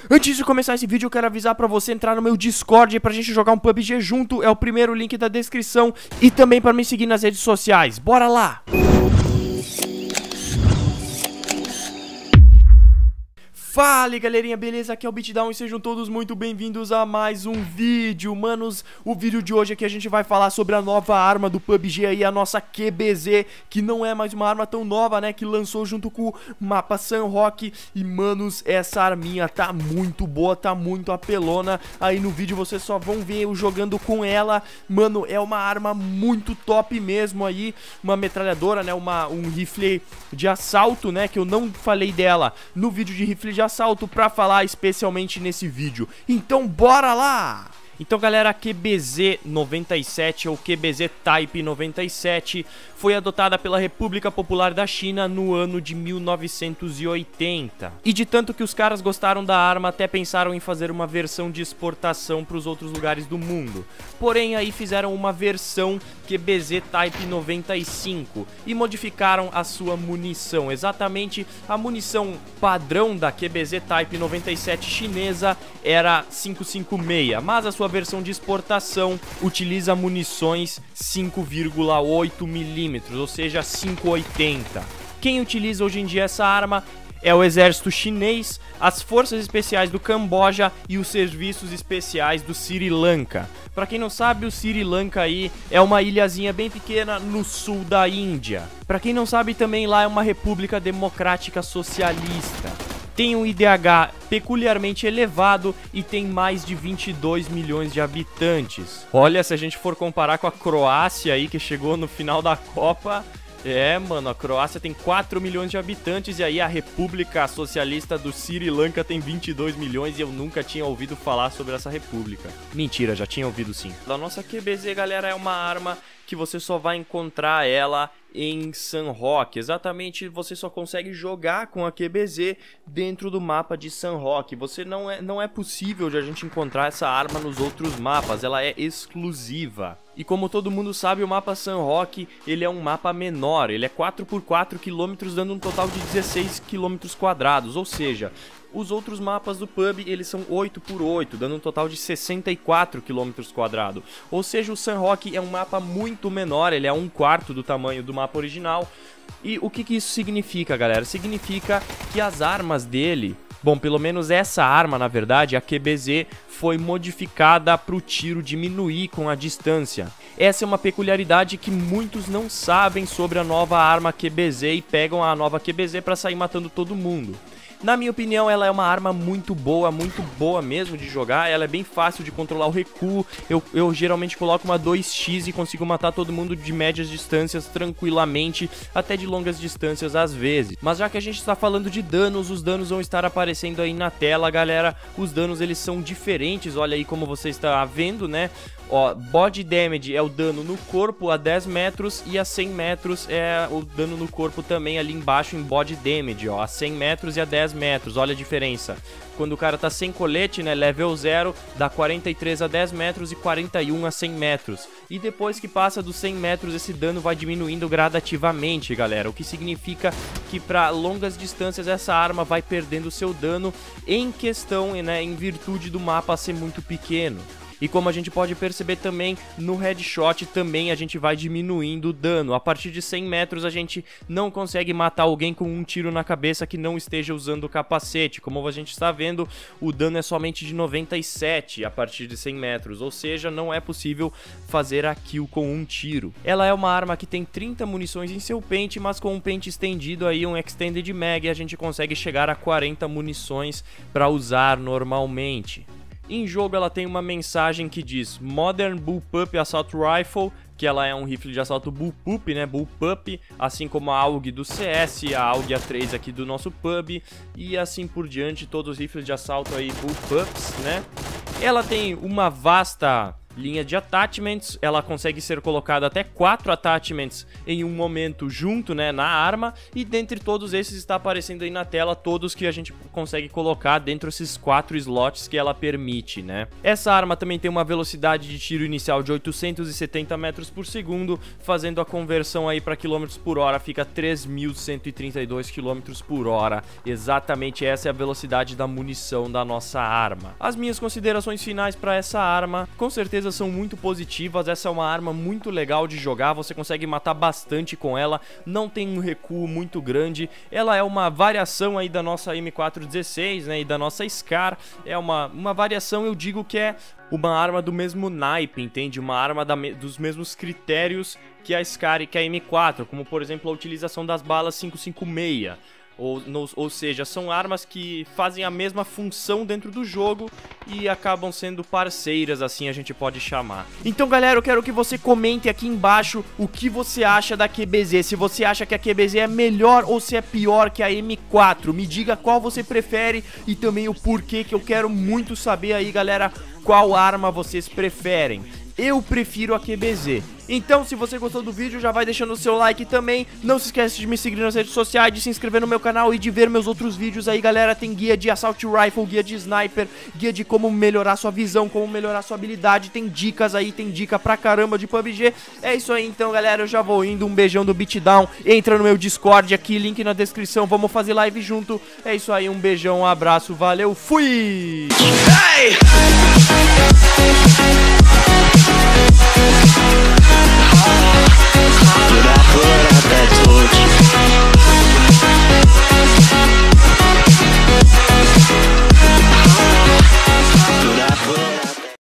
Antes de começar esse vídeo, eu quero avisar pra você entrar no meu Discord pra gente jogar um PUBG junto. É o primeiro link da descrição. E também pra me seguir nas redes sociais. Bora lá! Fala galerinha, beleza? Aqui é o Beatdown e sejam todos muito bem-vindos a mais um vídeo. Manos, o vídeo de hoje aqui a gente vai falar sobre a nova arma do PUBG aí, a nossa QBZ, que não é mais uma arma tão nova, né? Que lançou junto com o mapa Sunrock. E manos, essa arminha tá muito boa, tá muito apelona. Aí no vídeo vocês só vão ver eu jogando com ela. Mano, é uma arma muito top mesmo aí. Uma metralhadora, né? Um rifle de assalto, né? Que eu não falei dela no vídeo de rifle de assalto pra falar especialmente nesse vídeo. Então bora lá! Então galera, a QBZ 97 ou QBZ Type 97 foi adotada pela República Popular da China no ano de 1980. E de tanto que os caras gostaram da arma, até pensaram em fazer uma versão de exportação para os outros lugares do mundo. Porém aí fizeram uma versão QBZ Type 95 e modificaram a sua munição. Exatamente, a munição padrão da QBZ Type 97 chinesa era 556, mas a sua versão de exportação utiliza munições 5,8 milímetros, ou seja, 5,80. Quem utiliza hoje em dia essa arma é o exército chinês, as forças especiais do Camboja e os serviços especiais do Sri Lanka. Pra quem não sabe, o Sri Lanka aí é uma ilhazinha bem pequena no sul da Índia. Pra quem não sabe, também lá é uma república democrática socialista. Tem um IDH peculiarmente elevado e tem mais de 22 milhões de habitantes. Olha, se a gente for comparar com a Croácia aí, que chegou no final da Copa... mano, a Croácia tem 4 milhões de habitantes e aí a República Socialista do Sri Lanka tem 22 milhões e eu nunca tinha ouvido falar sobre essa república. Mentira, já tinha ouvido sim. A nossa QBZ, galera, é uma arma que você só vai encontrar ela em Sunrock. Exatamente, você só consegue jogar com a QBZ dentro do mapa de Sunrock. Não é possível de a gente encontrar essa arma nos outros mapas, ela é exclusiva. E como todo mundo sabe, o mapa Sunrock, ele é um mapa menor, ele é 4x4 km, dando um total de 16 km quadrados, ou seja, os outros mapas do PUB, eles são 8x8, dando um total de 64 km quadrados. Ou seja, o Sunrock é um mapa muito menor, ele é 1/4 do tamanho do mapa original. E o que isso significa, galera? Significa que as armas dele... Bom, pelo menos essa arma, na verdade, a QBZ, foi modificada para o tiro diminuir com a distância. Essa é uma peculiaridade que muitos não sabem sobre a nova arma QBZ e pegam a nova QBZ para sair matando todo mundo. Na minha opinião, ela é uma arma muito boa mesmo de jogar. Ela é bem fácil de controlar o recuo. Eu geralmente coloco uma 2x e consigo matar todo mundo de médias distâncias tranquilamente, até de longas distâncias às vezes. Mas já que a gente está falando de danos, os danos vão estar aparecendo aí na tela, galera. Os danos, eles são diferentes, olha aí como você está vendo, né? Ó, body damage é o dano no corpo a 10 metros e a 100 metros é o dano no corpo também ali embaixo em body damage, ó, a 100 metros e a 10 metros, olha a diferença. Quando o cara tá sem colete, né, level 0, dá 43 a 10 metros e 41 a 100 metros. E depois que passa dos 100 metros, esse dano vai diminuindo gradativamente, galera. O que significa que para longas distâncias essa arma vai perdendo seu dano em questão, né, em virtude do mapa ser muito pequeno. E como a gente pode perceber também, no headshot também a gente vai diminuindo o dano. A partir de 100 metros a gente não consegue matar alguém com um tiro na cabeça que não esteja usando o capacete. Como a gente está vendo, o dano é somente de 97 a partir de 100 metros. Ou seja, não é possível fazer a kill com um tiro. Ela é uma arma que tem 30 munições em seu pente, mas com um pente estendido aí, um Extended Mag, a gente consegue chegar a 40 munições para usar normalmente. Em jogo ela tem uma mensagem que diz Modern Bullpup Assault Rifle, que ela é um rifle de assalto Bullpup, né, Bullpup, assim como a AUG do CS, a AUG A3 aqui do nosso PUB e assim por diante, todos os rifles de assalto aí Bullpups, né. Ela tem uma vasta linha de attachments, ela consegue ser colocada até 4 attachments em um momento junto, né, na arma, e dentre todos esses está aparecendo aí na tela todos que a gente consegue colocar dentro desses 4 slots que ela permite, né. Essa arma também tem uma velocidade de tiro inicial de 870 metros por segundo, fazendo a conversão aí para quilômetros por hora, fica 3.132 quilômetros por hora. Exatamente essa é a velocidade da munição da nossa arma. As minhas considerações finais para essa arma, com certeza são muito positivas. Essa é uma arma muito legal de jogar, você consegue matar bastante com ela, não tem um recuo muito grande, ela é uma variação aí da nossa M416, né, e da nossa SCAR, é uma variação, eu digo que é uma arma do mesmo naipe, entende? Uma arma dos mesmos critérios que a SCAR e que a M4, como por exemplo a utilização das balas 5.56. Ou seja, são armas que fazem a mesma função dentro do jogo e acabam sendo parceiras, assim a gente pode chamar. Então galera, eu quero que você comente aqui embaixo o que você acha da QBZ, se você acha que a QBZ é melhor ou se é pior que a M4, me diga qual você prefere e também o porquê, que eu quero muito saber aí galera, qual arma vocês preferem. Eu prefiro a QBZ. Então, se você gostou do vídeo, já vai deixando o seu like também. Não se esquece de me seguir nas redes sociais, de se inscrever no meu canal e de ver meus outros vídeos aí, galera. Tem guia de Assault Rifle, guia de Sniper, guia de como melhorar sua visão, como melhorar sua habilidade. Tem dicas aí, tem dica pra caramba de PUBG. É isso aí, então, galera. Eu já vou indo. Um beijão do Beatdown. Entra no meu Discord aqui, link na descrição. Vamos fazer live junto. É isso aí, um beijão, um abraço, valeu, fui! Hey!